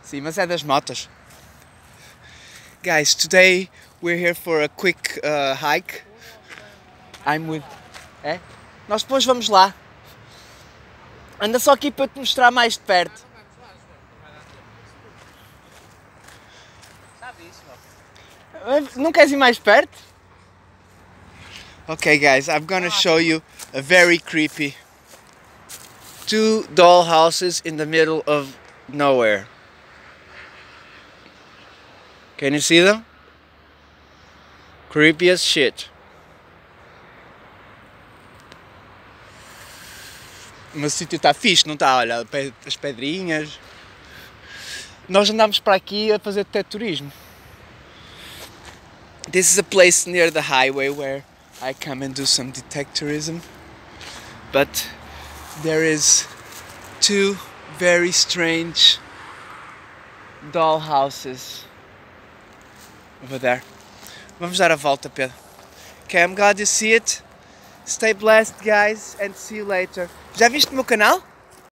Sim, mas é das motas. Guys, today we're here for a quick hike. I'm with... É? Nós depois vamos lá. Anda só aqui para te mostrar mais de perto. Não queres ir mais perto? Okay guys, I'm gonna show you a very creepy 2 doll houses in the middle of nowhere. Can you see them? Creepy as shit. Mas o sítio está fixe, não está? Olha, as pedrinhas. Nós andamos para aqui a fazer turismo. This is a place near the highway where I come and do some detectorism. But there is 2 very strange doll houses over there. Vamos dar a volta, Pedro. Okay, I'm glad you see it. Stay blessed, guys, and see you later. Já viste o meu canal?